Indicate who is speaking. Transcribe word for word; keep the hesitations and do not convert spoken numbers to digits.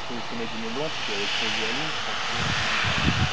Speaker 1: c'est au sommet du Mont Blanc, tu peux aller creuser à l'ombre, franchement.